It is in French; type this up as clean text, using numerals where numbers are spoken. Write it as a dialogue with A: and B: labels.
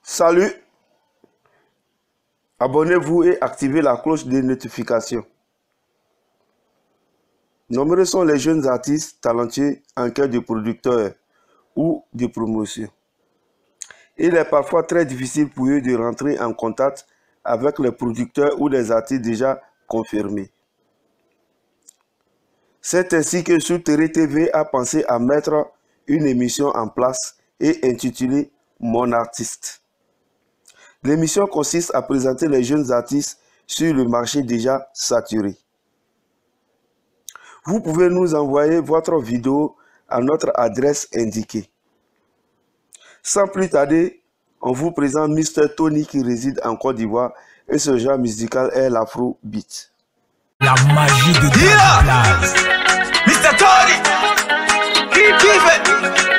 A: Salut, abonnez-vous et activez la cloche de notification. Nombreux sont les jeunes artistes talentueux en quête de producteurs ou de promotion. Il est parfois très difficile pour eux de rentrer en contact avec les producteurs ou les artistes déjà confirmés. C'est ainsi que Souterrain TV a pensé à mettre une émission en place et intitulée Mon artiste. L'émission consiste à présenter les jeunes artistes sur le marché déjà saturé. Vous pouvez nous envoyer votre vidéo à notre adresse indiquée. Sans plus tarder, on vous présente Mr. Tony qui réside en Côte d'Ivoire et ce genre musical est l'Afrobeat.
B: La magie de Mr. Tony, keep it.